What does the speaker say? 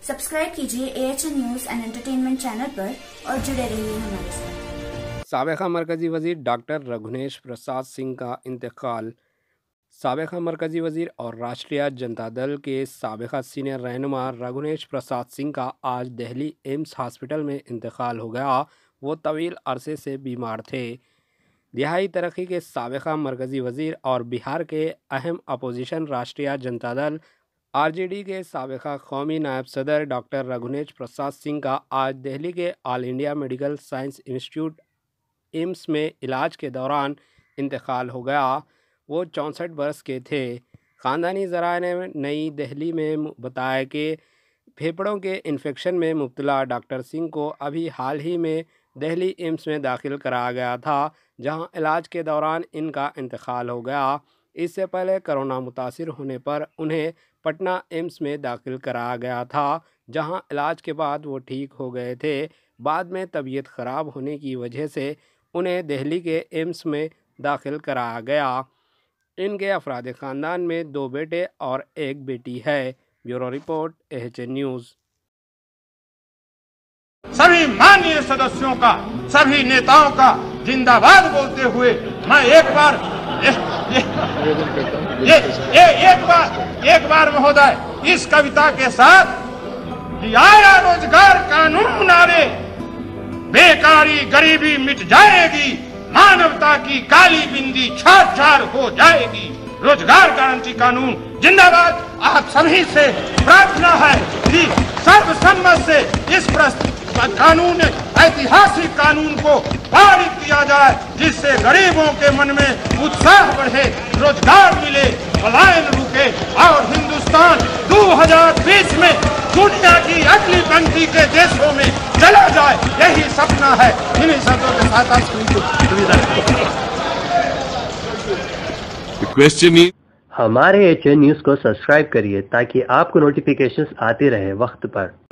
Subscribe कीजिए AHN news and entertainment channel पर और जुड़े रहिए हमारे साथ। साबिक़ा मरकज़ी वज़ीर डॉक्टर रघुनेश प्रसाद सिंह का इंतकाल। साबिक़ा मरकज़ी वज़ीर और राष्ट्रीय जनता दल के साबिक़ा सीनियर रहनुमा रघुनेश प्रसाद सिंह का आज दिल्ली एम्स हॉस्पिटल में इंतकाल हो गया। वो तवील अरसे से बीमार थे। दिहाई तरक्की के साबिक़ा मरकज़ी वज़ीर और बिहार के अहम अपोजिशन राष्ट्रीय जनता दल RJD के साबिक़ा कौमी नायब सदर डॉक्टर रघुनेश प्रसाद सिंह का आज दिल्ली के all India medical science institute AIIMS में इलाज के दौरान इंतकाल हो गया। वो 64 बरस के थे। ख़ानदानी ज़राए ने नई दिल्ली में बताया कि फेफड़ों के इन्फेक्शन में मुब्तला डॉक्टर सिंह को अभी हाल ही में दिल्ली एम्स में दाखिल कराया गया था, जहां इलाज के दौरान इनका इंतकाल हो गया। इससे पहले कोरोना मुतासिर होने पर उन्हें पटना एम्स में दाखिल कराया गया था, जहां इलाज के बाद वो ठीक हो गए थे। बाद में तबीयत ख़राब होने की वजह से उन्हें दिल्ली के एम्स में दाखिल कराया गया। इनके अफराद ख़ानदान में 2 बेटे और 1 बेटी है। Bureau report AHN news. सभी माननीय सदस्यों का, सभी नेताओं का जिंदाबाद बोलते हुए मैं एक बार महोदय इस कविता के साथ कि आया रोजगार कानून नारे, बेकारी गरीबी मिट जाएगी, मानवता की काली बिंदी छार हो जाएगी। रोजगार गारंटी कानून जिंदाबाद। आप सभी से प्रार्थना है कि सर्वसम्मत से इस कानून, ऐतिहासिक कानून को पारित किया जाए, जिससे गरीबों के मन में उत्साह बढ़े, रोजगार मिले, पलायन रुके और हिंदुस्तान 2020 में दुनिया की अगली पंक्ति के देशों में चला जाए। यही सपना है। इन्हीं शब्दों के साथ हमारे AHN न्यूज को सब्सक्राइब करिए ताकि आपको नोटिफिकेशंस आते रहे वक्त पर।